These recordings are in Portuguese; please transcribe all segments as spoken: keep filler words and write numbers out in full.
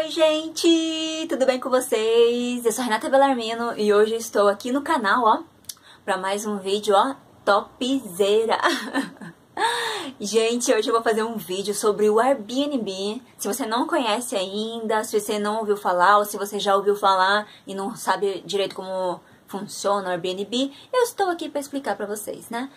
Oi, gente! Tudo bem com vocês? Eu sou a Renata Bellarmino e hoje eu estou aqui no canal, ó, pra mais um vídeo, ó, topzera! Gente, hoje eu vou fazer um vídeo sobre o Airbnb. Se você não conhece ainda, se você não ouviu falar ou se você já ouviu falar e não sabe direito como funciona o Airbnb, eu estou aqui para explicar para vocês, né?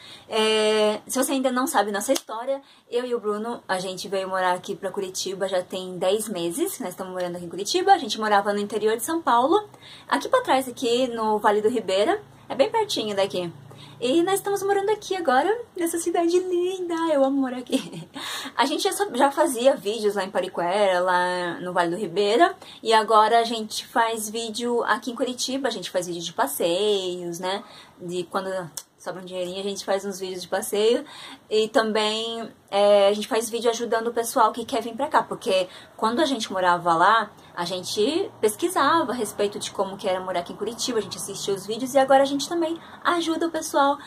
É, se você ainda não sabe nossa história, eu e o Bruno, a gente veio morar aqui para Curitiba já tem dez meses, nós estamos morando aqui em Curitiba, a gente morava no interior de São Paulo, aqui para trás, aqui no Vale do Ribeira, é bem pertinho daqui. E nós estamos morando aqui agora, nessa cidade linda, eu amo morar aqui. A gente já, já fazia vídeos lá em Pariquera, lá no Vale do Ribeira, e agora a gente faz vídeo aqui em Curitiba, a gente faz vídeo de passeios, né, de quando sobra um dinheirinho a gente faz uns vídeos de passeio, e também é, a gente faz vídeo ajudando o pessoal que quer vir pra cá, porque quando a gente morava lá, a gente pesquisava a respeito de como que era morar aqui em Curitiba, a gente assistia os vídeos e agora a gente também ajuda o pessoal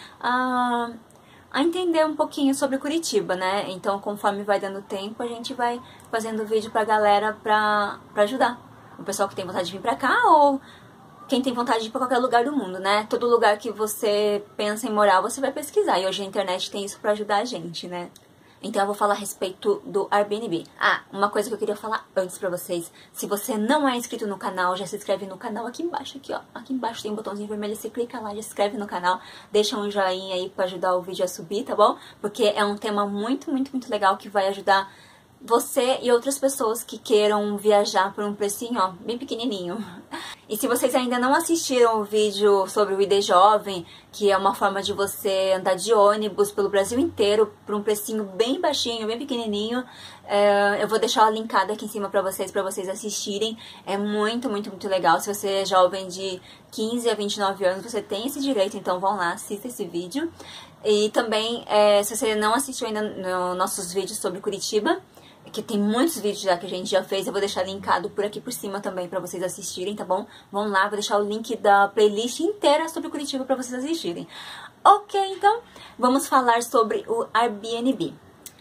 a, a entender um pouquinho sobre Curitiba, né? Então, conforme vai dando tempo, a gente vai fazendo vídeo pra galera pra, pra ajudar o pessoal que tem vontade de vir pra cá ou quem tem vontade de ir pra qualquer lugar do mundo, né? Todo lugar que você pensa em morar, você vai pesquisar. E hoje a internet tem isso pra ajudar a gente, né? Então eu vou falar a respeito do Airbnb. Ah, uma coisa que eu queria falar antes pra vocês. Se você não é inscrito no canal, já se inscreve no canal aqui embaixo, aqui ó. Aqui embaixo tem um botãozinho vermelho, você clica lá, já se inscreve no canal. Deixa um joinha aí pra ajudar o vídeo a subir, tá bom? Porque é um tema muito, muito, muito legal que vai ajudar você e outras pessoas que queiram viajar por um precinho, ó, bem pequenininho. E se vocês ainda não assistiram o vídeo sobre o I D Jovem, que é uma forma de você andar de ônibus pelo Brasil inteiro por um precinho bem baixinho, bem pequenininho, é, eu vou deixar ela linkada aqui em cima pra vocês, pra vocês assistirem. É muito, muito, muito legal. Se você é jovem de quinze a vinte e nove anos, você tem esse direito, então vão lá, assista esse vídeo. E também, é, se você não assistiu ainda nos nossos vídeos sobre Curitiba, que tem muitos vídeos já que a gente já fez, eu vou deixar linkado por aqui por cima também pra vocês assistirem, tá bom? Vão lá, vou deixar o link da playlist inteira sobre Curitiba pra vocês assistirem. Ok, então, vamos falar sobre o Airbnb.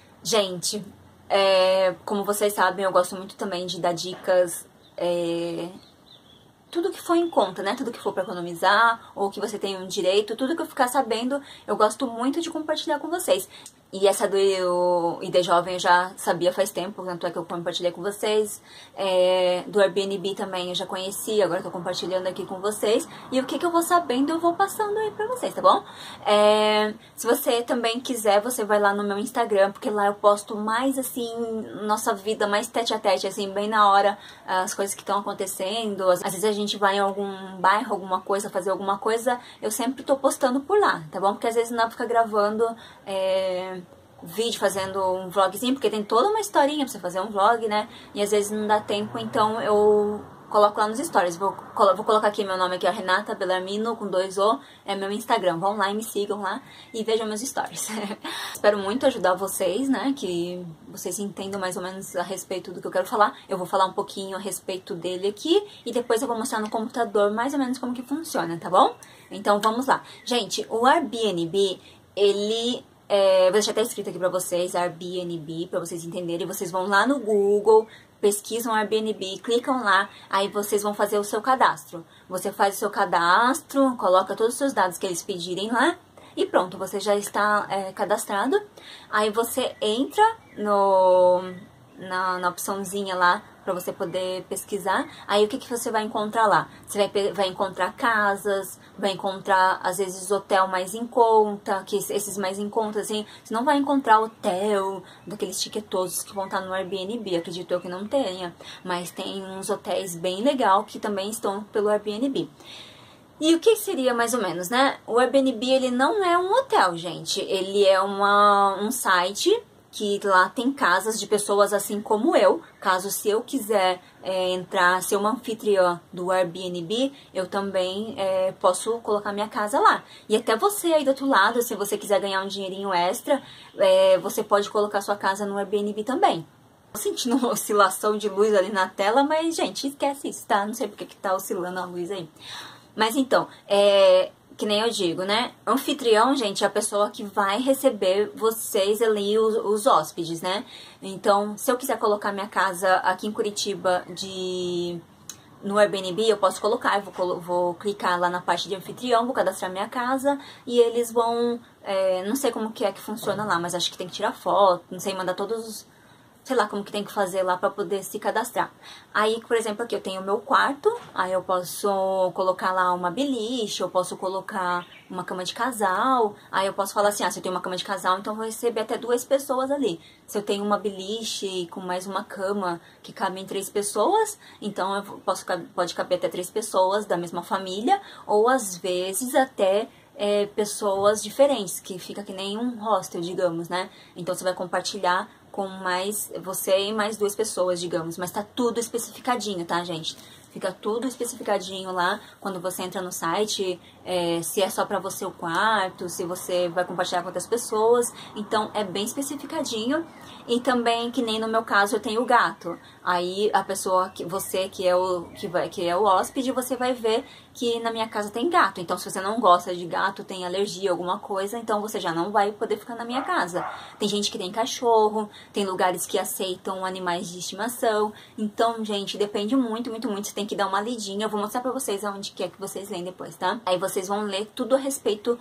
Gente, é, como vocês sabem, eu gosto muito também de dar dicas, é, tudo que for em conta, né? Tudo que for pra economizar, ou que você tem um direito, tudo que eu ficar sabendo, eu gosto muito de compartilhar com vocês. E essa do I D Jovem eu já sabia faz tempo, tanto é que eu compartilhei com vocês. É, do Airbnb também eu já conhecia, agora eu tô compartilhando aqui com vocês. E o que que eu vou sabendo eu vou passando aí pra vocês, tá bom? É, se você também quiser, você vai lá no meu Instagram, porque lá eu posto mais, assim, nossa vida, mais tete a tete, assim, bem na hora, as coisas que estão acontecendo. Às vezes a gente vai em algum bairro, alguma coisa, fazer alguma coisa, eu sempre tô postando por lá, tá bom? Porque às vezes não dá pra ficar gravando É, vídeo, fazendo um vlogzinho, porque tem toda uma historinha pra você fazer um vlog, né? E às vezes não dá tempo, então eu coloco lá nos stories. Vou, vou colocar aqui meu nome aqui, ó, Renata Bellarmino, com dois O, é meu Instagram. Vão lá e me sigam lá e vejam meus stories. Espero muito ajudar vocês, né? Que vocês entendam mais ou menos a respeito do que eu quero falar. Eu vou falar um pouquinho a respeito dele aqui e depois eu vou mostrar no computador mais ou menos como que funciona, tá bom? Então vamos lá. Gente, o Airbnb, ele É, vou deixar até escrito aqui pra vocês, Airbnb, pra vocês entenderem. Vocês vão lá no Google, pesquisam Airbnb, clicam lá, aí vocês vão fazer o seu cadastro. Você faz o seu cadastro, coloca todos os seus dados que eles pedirem lá e pronto, você já está é, cadastrado. Aí você entra no, na, na opçãozinha lá pra você poder pesquisar. Aí o que, que você vai encontrar lá? Você vai, vai encontrar casas, vai encontrar, às vezes, hotel mais em conta, que esses mais em conta, assim, você não vai encontrar hotel daqueles tiquetosos que vão estar no Airbnb, acredito eu que não tenha, mas tem uns hotéis bem legal que também estão pelo Airbnb. E o que seria mais ou menos, né? O Airbnb, ele não é um hotel, gente, ele é uma, um site que lá tem casas de pessoas assim como eu. Caso se eu quiser é, entrar, ser uma anfitriã do Airbnb, eu também é, posso colocar minha casa lá. E até você aí do outro lado, se você quiser ganhar um dinheirinho extra, é, você pode colocar sua casa no Airbnb também. Tô sentindo uma oscilação de luz ali na tela, mas gente, esquece isso, tá? Não sei porque que tá oscilando a luz aí. Mas então, é... que nem eu digo, né? Anfitrião, gente, é a pessoa que vai receber vocês ali, os, os hóspedes, né? Então, se eu quiser colocar minha casa aqui em Curitiba de... no Airbnb, eu posso colocar, eu vou, vou clicar lá na parte de anfitrião, vou cadastrar minha casa e eles vão, é, não sei como que é que funciona lá, mas acho que tem que tirar foto, não sei, mandar todos os, sei lá como que tem que fazer lá pra poder se cadastrar. Aí, por exemplo, aqui eu tenho o meu quarto, aí eu posso colocar lá uma beliche, eu posso colocar uma cama de casal, aí eu posso falar assim, ah, se eu tenho uma cama de casal, então eu vou receber até duas pessoas ali. Se eu tenho uma beliche com mais uma cama que cabe em três pessoas, então eu posso, pode caber até três pessoas da mesma família, ou às vezes até... É, pessoas diferentes, que fica que nem um hostel, digamos, né? Então você vai compartilhar com mais você e mais duas pessoas, digamos, mas tá tudo especificadinho, tá, gente? Fica tudo especificadinho lá quando você entra no site, é, se é só pra você o quarto, se você vai compartilhar com outras pessoas, então é bem especificadinho. E também, que nem no meu caso, eu tenho o gato. Aí a pessoa, que você que é o que vai, que é o hóspede, você vai ver que na minha casa tem gato. Então, se você não gosta de gato, tem alergia, alguma coisa, então você já não vai poder ficar na minha casa. Tem gente que tem cachorro, tem lugares que aceitam animais de estimação. Então, gente, depende muito, muito, muito. Você tem que dar uma lidinha. Eu vou mostrar pra vocês aonde que é que vocês leem depois, tá? Aí vocês vão ler tudo a respeito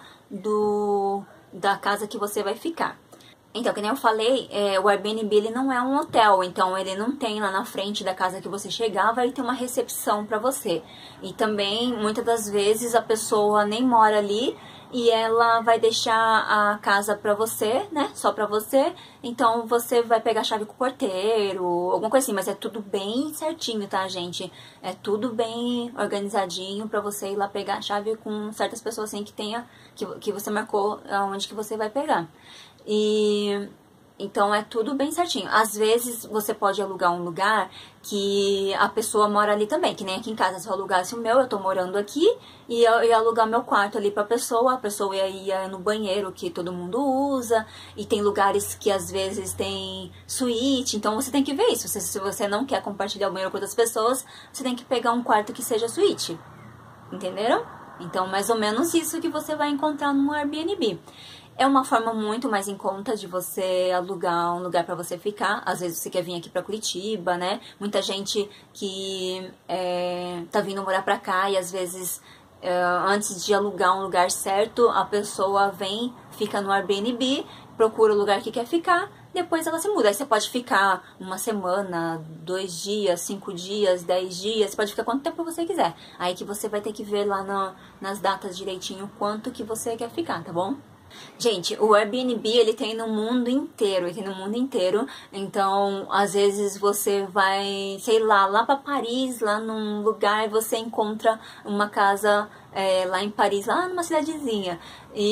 do da casa que você vai ficar. Então, que nem eu falei, é, o Airbnb ele não é um hotel, então ele não tem lá na frente da casa que você chegar, vai ter uma recepção pra você. E também, muitas das vezes, a pessoa nem mora ali e ela vai deixar a casa pra você, né, só pra você. Então, você vai pegar a chave com o porteiro, alguma coisa assim, mas é tudo bem certinho, tá, gente? É tudo bem organizadinho pra você ir lá pegar a chave com certas pessoas assim que tenha, que, que você marcou aonde que você vai pegar. E então é tudo bem certinho. Às vezes você pode alugar um lugar que a pessoa mora ali também, que nem aqui em casa, se eu alugasse o meu, eu tô morando aqui, e eu ia alugar meu quarto ali pra pessoa, a pessoa ia, ia no banheiro que todo mundo usa, e tem lugares que às vezes tem suíte, então você tem que ver isso. Se, se você não quer compartilhar o banheiro com outras pessoas, você tem que pegar um quarto que seja suíte, entenderam? Então, mais ou menos isso que você vai encontrar no Airbnb. É uma forma muito mais em conta de você alugar um lugar pra você ficar. Às vezes você quer vir aqui pra Curitiba, né? Muita gente que é, tá vindo morar pra cá e às vezes é, antes de alugar um lugar certo, a pessoa vem, fica no Airbnb, procura o lugar que quer ficar, depois ela se muda. Aí você pode ficar uma semana, dois dias, cinco dias, dez dias, você pode ficar quanto tempo você quiser. Aí que você vai ter que ver lá no, nas datas direitinho quanto que você quer ficar, tá bom? Gente, o Airbnb, ele tem no mundo inteiro, ele tem no mundo inteiro, então, às vezes você vai, sei lá, lá pra Paris, lá num lugar, você encontra uma casa é, lá em Paris, lá numa cidadezinha,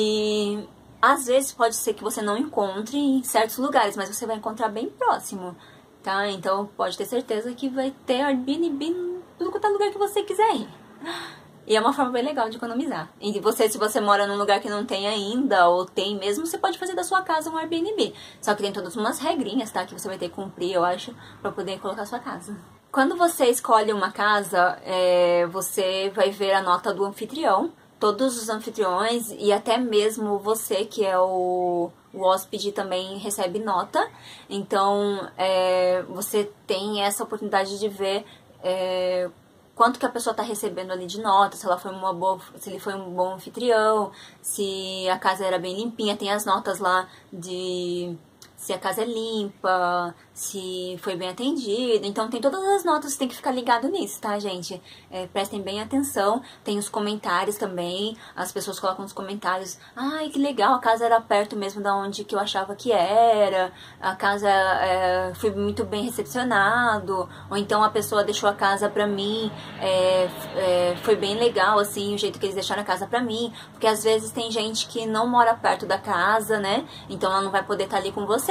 e às vezes pode ser que você não encontre em certos lugares, mas você vai encontrar bem próximo, tá? Então, pode ter certeza que vai ter Airbnb em tudo quanto é lugar que você quiser ir. E é uma forma bem legal de economizar. E você, se você mora num lugar que não tem ainda, ou tem mesmo, você pode fazer da sua casa um Airbnb. Só que tem todas umas regrinhas, tá? Que você vai ter que cumprir, eu acho, pra poder colocar a sua casa. Quando você escolhe uma casa, é, você vai ver a nota do anfitrião. Todos os anfitriões e até mesmo você, que é o, o hóspede, também recebe nota. Então, é, você tem essa oportunidade de ver... É, quanto que a pessoa tá recebendo ali de nota, se ela foi uma boa, se ele foi um bom anfitrião, se a casa era bem limpinha, tem as notas lá de se a casa é limpa, se foi bem atendido. Então tem todas as notas, você tem que ficar ligado nisso, tá, gente? É, prestem bem atenção. Tem os comentários também, as pessoas colocam nos comentários: ai, que legal, a casa era perto mesmo da onde que eu achava que era, a casa é, foi muito bem recepcionado, ou então a pessoa deixou a casa pra mim, é, é, foi bem legal, assim, o jeito que eles deixaram a casa pra mim, porque às vezes tem gente que não mora perto da casa, né, então ela não vai poder estar ali com você.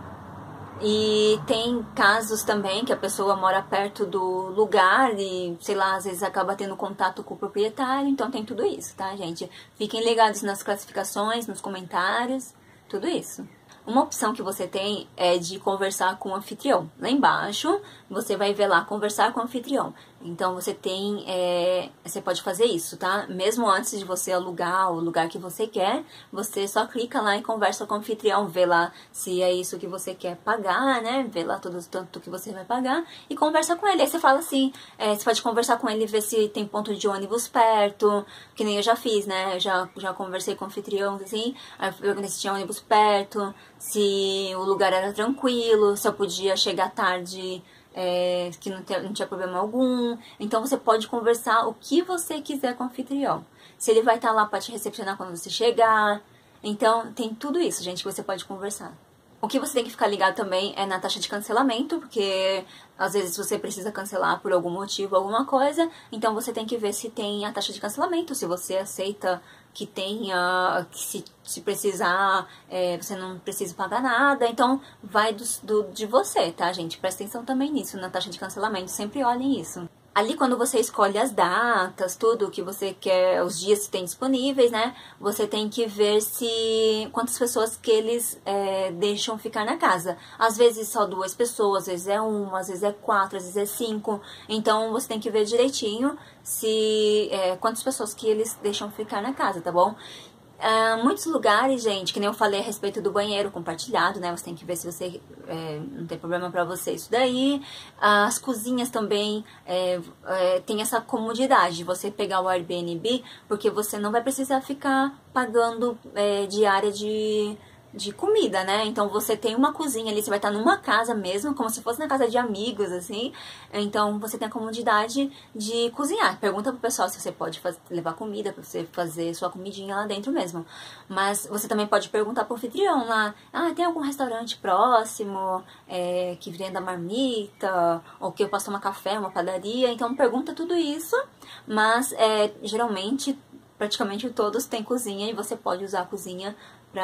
E tem casos também que a pessoa mora perto do lugar e, sei lá, às vezes acaba tendo contato com o proprietário, então tem tudo isso, tá, gente? Fiquem ligados nas classificações, nos comentários, tudo isso. Uma opção que você tem é de conversar com o anfitrião. Lá embaixo, você vai ver lá, conversar com o anfitrião. Então você tem, é, você pode fazer isso, tá? Mesmo antes de você alugar o lugar que você quer, você só clica lá e conversa com o anfitrião, vê lá se é isso que você quer pagar, né? Vê lá tudo tanto que você vai pagar e conversa com ele. Aí você fala assim, é, você pode conversar com ele e ver se tem ponto de ônibus perto, que nem eu já fiz, né? Eu já, já conversei com o anfitrião, assim, aí eu perguntei se tinha ônibus perto, se o lugar era tranquilo, se eu podia chegar tarde. É, que não, te, não tinha problema algum. Então você pode conversar o que você quiser com o anfitrião. Se ele vai estar lá para te recepcionar quando você chegar. Então tem tudo isso, gente, que você pode conversar. O que você tem que ficar ligado também é na taxa de cancelamento, porque às vezes você precisa cancelar por algum motivo, alguma coisa, então você tem que ver se tem a taxa de cancelamento, se você aceita que tenha, que se, se precisar, é, você não precisa pagar nada, então vai do, do, de você, tá, gente? Presta atenção também nisso, na taxa de cancelamento, sempre olhem isso. Ali quando você escolhe as datas, tudo que você quer, os dias que tem disponíveis, né? Você tem que ver se quantas pessoas que eles é, deixam ficar na casa. Às vezes só duas pessoas, às vezes é uma, às vezes é quatro, às vezes é cinco. Então você tem que ver direitinho se é, quantas pessoas que eles deixam ficar na casa, tá bom? Uh, muitos lugares, gente, que nem eu falei a respeito do banheiro compartilhado, né? Você tem que ver se você é, não tem problema pra você isso daí. Uh, as cozinhas também é, é, tem essa comodidade de você pegar o Airbnb, porque você não vai precisar ficar pagando é, diária de... de comida, né? Então você tem uma cozinha ali, você vai estar numa casa mesmo, como se fosse na casa de amigos, assim. Então você tem a comodidade de cozinhar. Pergunta pro pessoal se você pode fazer, levar comida pra você fazer sua comidinha lá dentro mesmo. Mas você também pode perguntar pro anfitrião lá, ah, tem algum restaurante próximo é, que venda marmita, ou que eu posso tomar café, uma padaria. Então pergunta tudo isso, mas é, geralmente, praticamente todos têm cozinha e você pode usar a cozinha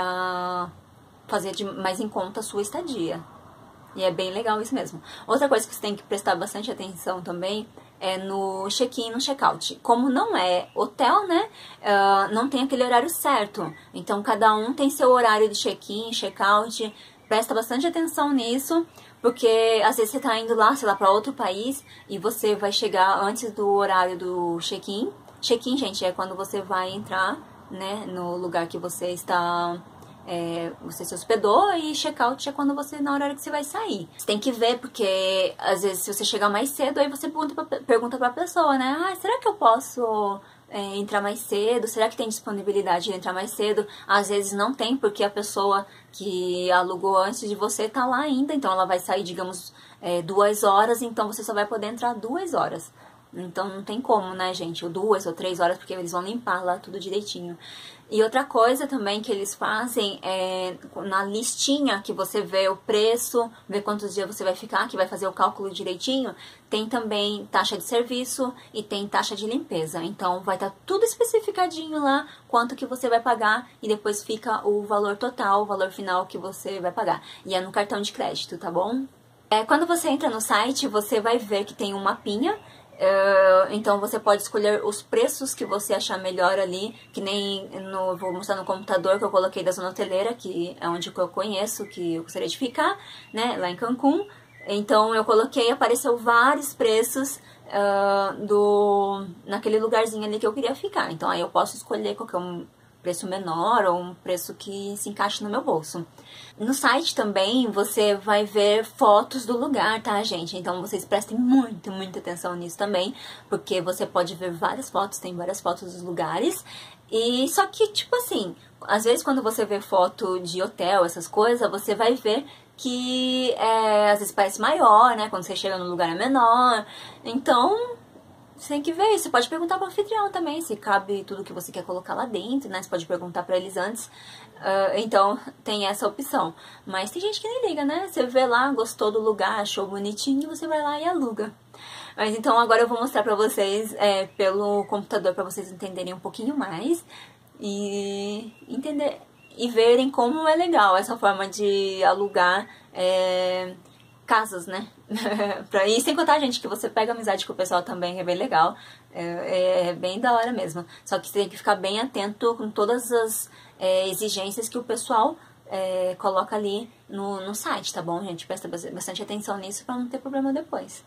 pra fazer de mais em conta a sua estadia. E é bem legal isso mesmo. Outra coisa que você tem que prestar bastante atenção também é no check-in e no check-out. Como não é hotel, né, uh, não tem aquele horário certo. Então cada um tem seu horário de check-in, check-out. Presta bastante atenção nisso, porque às vezes você tá indo lá, sei lá, pra outro país e você vai chegar antes do horário do check-in. Check-in, gente, é quando você vai entrar, né, no lugar que você está, é, você se hospedou, e check-out é quando você, na hora que você vai sair. Você tem que ver, porque às vezes se você chegar mais cedo, aí você pergunta pra, pergunta pra pessoa, né, ah, será que eu posso é, entrar mais cedo? Será que tem disponibilidade de entrar mais cedo? Às vezes não tem, porque a pessoa que alugou antes de você tá lá ainda, então ela vai sair, digamos, é, duas horas, então você só vai poder entrar duas horas. Então não tem como, né, gente? Ou duas ou três horas, porque eles vão limpar lá tudo direitinho. E outra coisa também que eles fazem é na listinha que você vê o preço, vê quantos dias você vai ficar, que vai fazer o cálculo direitinho, tem também taxa de serviço e tem taxa de limpeza. Então vai estar tudo especificadinho lá, quanto que você vai pagar, e depois fica o valor total, o valor final que você vai pagar. E é no cartão de crédito, tá bom? É, quando você entra no site, você vai ver que tem um mapinha. Uh, então você pode escolher os preços que você achar melhor ali, que nem no, vou mostrar no computador que eu coloquei da zona hoteleira, que é onde eu conheço, que eu gostaria de ficar, né, lá em Cancún. Então eu coloquei, apareceu vários preços uh, do, naquele lugarzinho ali que eu queria ficar. Então aí eu posso escolher qualquer um preço menor ou um preço que se encaixe no meu bolso. No site também você vai ver fotos do lugar, tá, gente? Então vocês prestem muito, muita atenção nisso também, porque você pode ver várias fotos, tem várias fotos dos lugares. E só que, tipo assim, às vezes quando você vê foto de hotel, essas coisas, você vai ver que é, às vezes parece maior, né? Quando você chega no lugar é menor. Então você tem que ver isso. Você pode perguntar para o anfitrião também se cabe tudo que você quer colocar lá dentro, né? Você pode perguntar para eles antes. Uh, então, tem essa opção. Mas tem gente que nem liga, né? Você vê lá, gostou do lugar, achou bonitinho, você vai lá e aluga. Mas então, agora eu vou mostrar pra vocês é, pelo computador, pra vocês entenderem um pouquinho mais. E entender e verem como é legal essa forma de alugar é, casas, né? pra, e sem contar, gente, que você pega amizade com o pessoal também, é bem legal. É, é bem da hora mesmo. Só que você tem que ficar bem atento com todas as é, exigências que o pessoal é, coloca ali no, no site, tá bom, gente? Presta bastante atenção nisso pra não ter problema depois.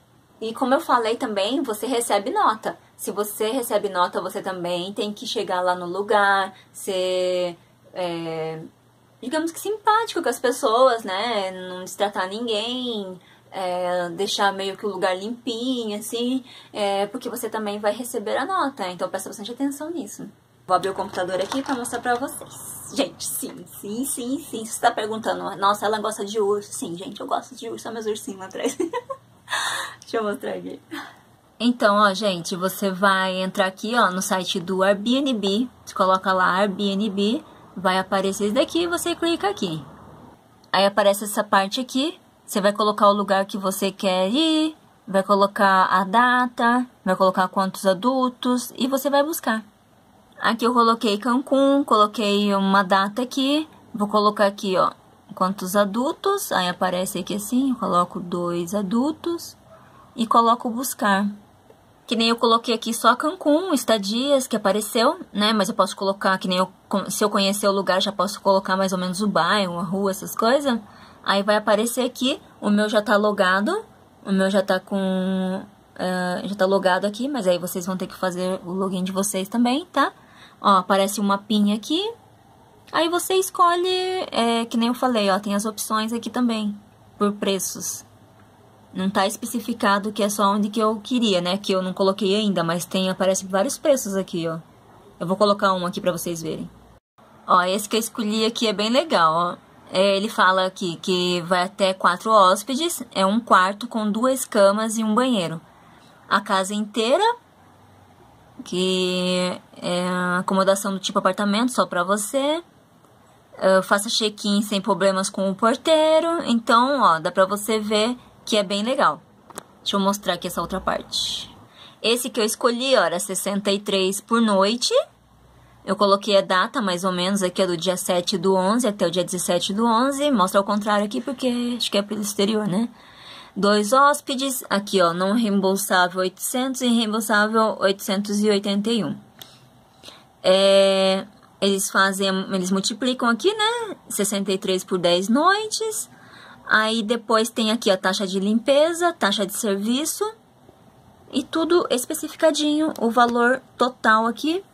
E como eu falei também, você recebe nota. Se você recebe nota, você também tem que chegar lá no lugar, ser, é, digamos que simpático com as pessoas, né? Não destratar ninguém, é, deixar meio que o lugar limpinho, assim, é, porque você também vai receber a nota. Então presta bastante atenção nisso. Vou abrir o computador aqui pra mostrar pra vocês. Gente, sim, sim, sim, sim. Se você tá perguntando, nossa, ela gosta de urso. Sim, gente, eu gosto de urso. Olha meus ursinhos lá atrás. Deixa eu mostrar aqui. Então, ó, gente, você vai entrar aqui, ó, no site do Airbnb. Você coloca lá Airbnb, vai aparecer isso daqui e você clica aqui. Aí aparece essa parte aqui. Você vai colocar o lugar que você quer ir, vai colocar a data, vai colocar quantos adultos e você vai buscar. Aqui eu coloquei Cancún, coloquei uma data aqui, vou colocar aqui, ó, quantos adultos, aí aparece aqui assim, eu coloco dois adultos e coloco buscar. Que nem eu coloquei aqui só Cancún, estadias que apareceu, né, mas eu posso colocar, que nem eu, se eu conhecer o lugar, já posso colocar mais ou menos o bairro, a rua, essas coisas. Aí vai aparecer aqui, o meu já tá logado, o meu já tá com, uh, já tá logado aqui, mas aí vocês vão ter que fazer o login de vocês também, tá? Ó, aparece um mapinha aqui, aí você escolhe, é, que nem eu falei, ó, tem as opções aqui também, por preços. Não tá especificado que é só onde que eu queria, né, que eu não coloquei ainda, mas tem, aparece vários preços aqui, ó. Eu vou colocar um aqui pra vocês verem. Ó, esse que eu escolhi aqui é bem legal, ó. É, ele fala aqui que vai até quatro hóspedes, é um quarto com duas camas e um banheiro. A casa inteira, que é acomodação do tipo apartamento, só pra você. Uh, faça check-in sem problemas com o porteiro. Então, ó, dá pra você ver que é bem legal. Deixa eu mostrar aqui essa outra parte. Esse que eu escolhi, ó, era sessenta e três por noite. Eu coloquei a data, mais ou menos, aqui é do dia sete do onze até o dia dezessete do onze. Mostra ao contrário aqui, porque acho que é pelo exterior, né? Dois hóspedes, aqui, ó, não reembolsável oitocentos e reembolsável oitocentos e oitenta e um. É, eles fazem, eles multiplicam aqui, né? sessenta e três por dez noites. Aí depois tem aqui a taxa de limpeza, taxa de serviço. E tudo especificadinho, o valor total aqui,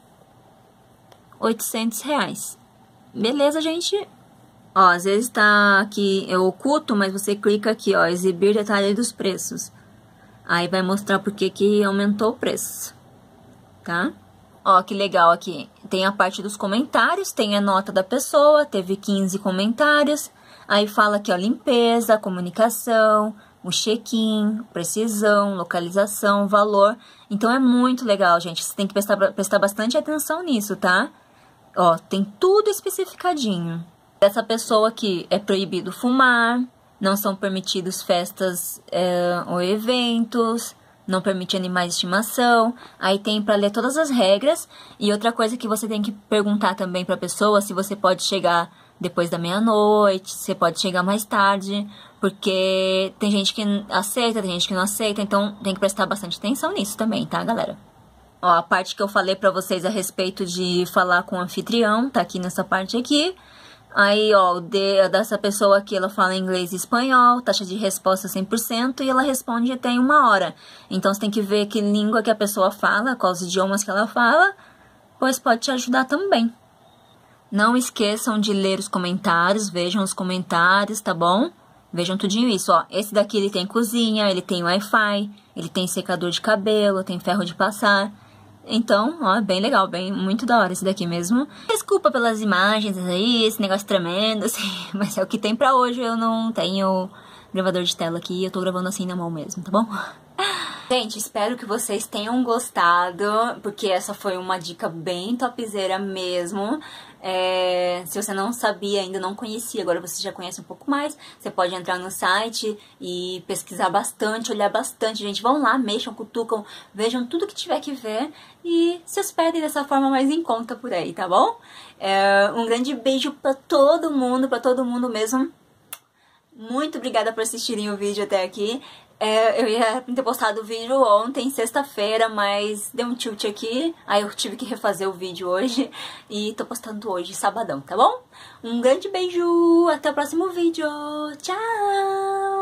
oitocentos reais. Beleza, gente? Ó, às vezes tá aqui, eu oculto, mas você clica aqui, ó, exibir detalhe dos preços. Aí vai mostrar porque que aumentou o preço, tá? Ó, que legal aqui. Tem a parte dos comentários, tem a nota da pessoa, teve quinze comentários. Aí fala aqui, ó, limpeza, comunicação, o check-in, precisão, localização, valor. Então é muito legal, gente. Você tem que prestar, prestar bastante atenção nisso, tá? Ó, tem tudo especificadinho. Essa pessoa aqui é proibido fumar, não são permitidos festas é, ou eventos, não permite animais de estimação. Aí tem para ler todas as regras. E outra coisa que você tem que perguntar também para a pessoa, se você pode chegar depois da meia-noite, se você pode chegar mais tarde, porque tem gente que aceita, tem gente que não aceita, então tem que prestar bastante atenção nisso também, tá, galera? Ó, a parte que eu falei pra vocês a respeito de falar com o anfitrião, tá aqui nessa parte aqui. Aí, ó, de, dessa pessoa aqui, ela fala inglês e espanhol, taxa de resposta cem por cento, e ela responde até em uma hora. Então, você tem que ver que língua que a pessoa fala, quais idiomas que ela fala, pois pode te ajudar também. Não esqueçam de ler os comentários, vejam os comentários, tá bom? Vejam tudinho isso, ó. Esse daqui, ele tem cozinha, ele tem Wi-Fi, ele tem secador de cabelo, tem ferro de passar. Então, ó, bem legal, bem, muito da hora esse daqui mesmo. Desculpa pelas imagens aí, esse negócio tremendo, assim, mas é o que tem pra hoje. Eu não tenho gravador de tela aqui, eu tô gravando assim na mão mesmo, tá bom? Gente, espero que vocês tenham gostado, porque essa foi uma dica bem topzera mesmo. É, se você não sabia, ainda não conhecia, agora você já conhece um pouco mais, você pode entrar no site e pesquisar bastante, olhar bastante, gente. Vão lá, mexam, cutucam, vejam tudo que tiver que ver e se hospedem dessa forma mais em conta por aí, tá bom? É, um grande beijo pra todo mundo, pra todo mundo mesmo. Muito obrigada por assistirem o vídeo até aqui. É, eu ia ter postado o vídeo ontem, sexta-feira, mas deu um tilt aqui, aí eu tive que refazer o vídeo hoje e tô postando hoje, sabadão, tá bom? Um grande beijo, até o próximo vídeo, tchau!